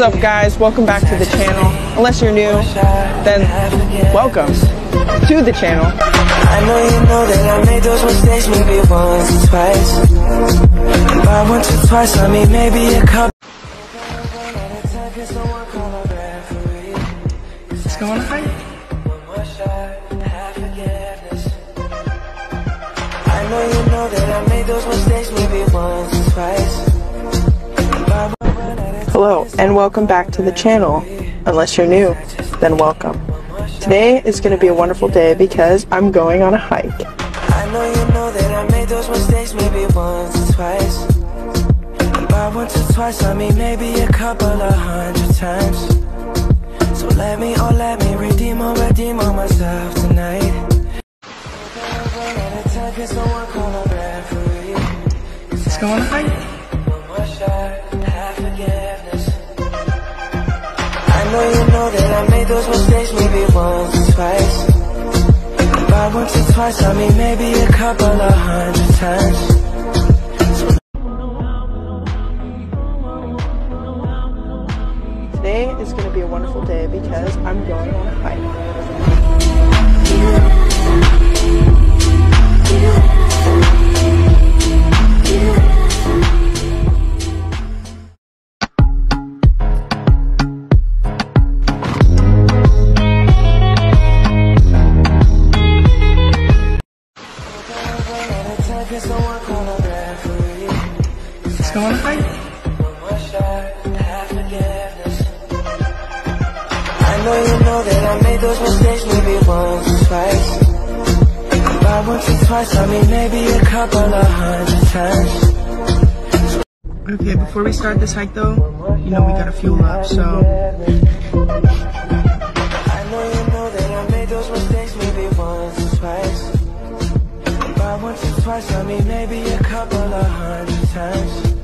up, guys? Welcome back to the channel. Unless you're new, then welcome to the channel. I know you know that I made those mistakes maybe once or twice. By once or twice, I mean maybe a couple. Let's go on a hike. I know you know that I made those mistakes maybe once or twice. Hello, and welcome back to the channel. Unless you're new, then welcome. Today is going to be a wonderful day because I'm going on a hike. I know you know that I made those mistakes maybe once or twice. By once or twice, I mean maybe a couple of hundred times. So let me redeem or myself tonight. Let's go on a hike. I know you know that I made those mistakes maybe once or twice. By once or twice, I mean maybe a couple of hundred times. Today is going to be a wonderful day because I'm going on a hike. Let's go on a hike. I know you know that I made those mistakes maybe once or twice. By once or twice, I mean maybe a couple of hundred times. Okay, before we start this hike though, you know we gotta fuel up, so... I know you know that I made those mistakes maybe once or twice. By once or twice, I mean maybe a couple of hundred times.